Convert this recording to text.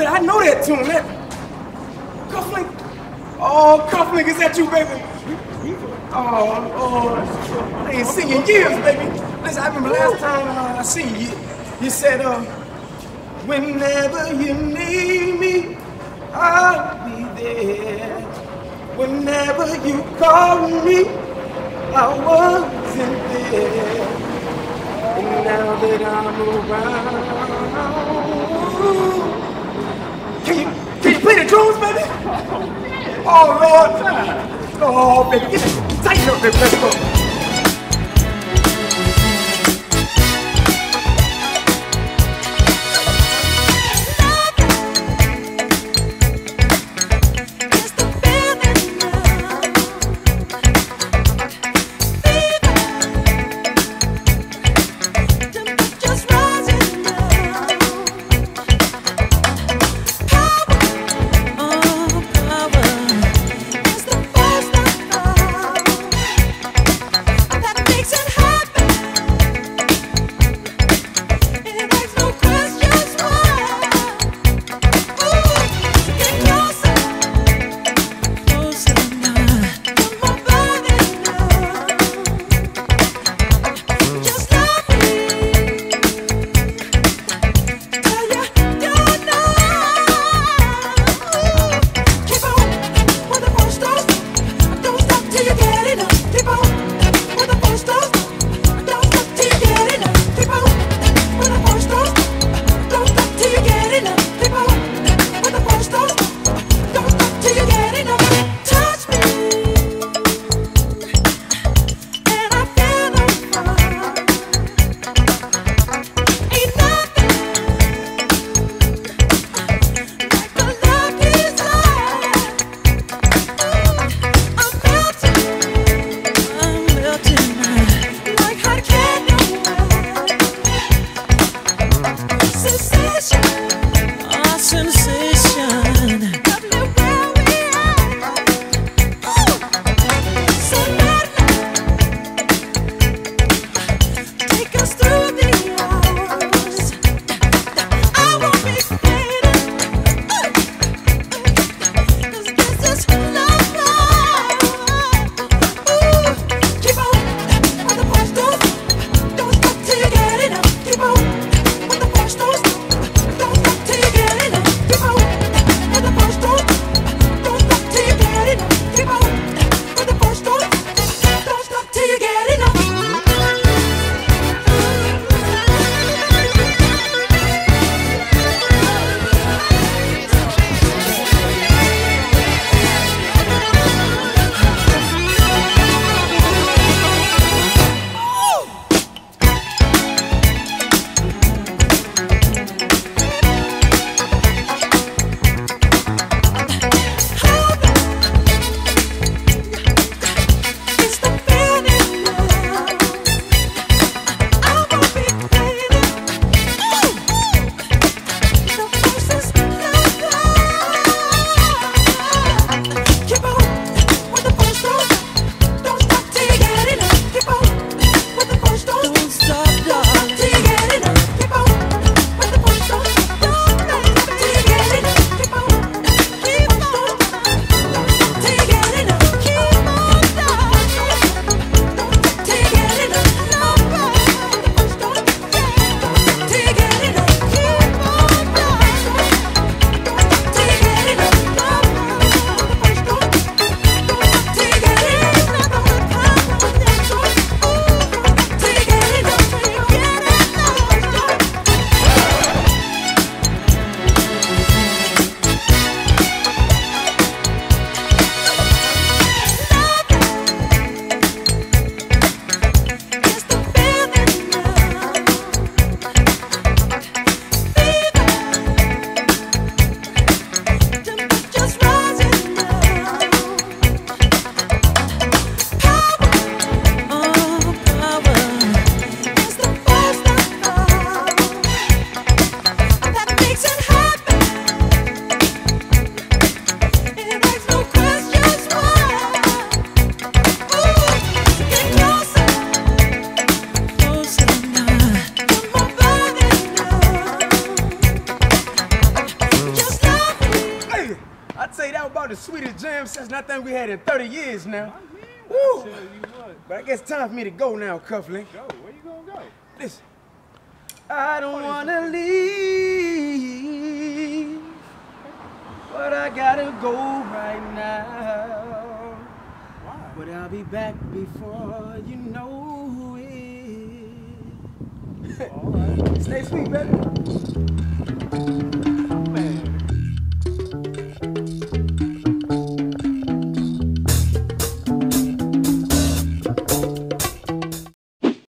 good. I know that tune. That Cufflink. Oh, Cufflink, is that you, baby? Oh, I ain't seen you in years, baby. Listen, I remember last time I seen you, you said, whenever you need me, I'll be there. Whenever you call me, I wasn't there. And now that I'm around, can you play the drums, baby? Oh, Lord. Oh, baby, get it. Tighten up, baby. Let's go. about the sweetest jam session I think we had in 30 years now. Woo! Tell you what. But I guess it's time for me to go now, Cufflink. Go. Where you gonna go? Listen, I don't wanna leave, but I gotta go right now. Why? But I'll be back before you know it. All right. Stay sweet, baby.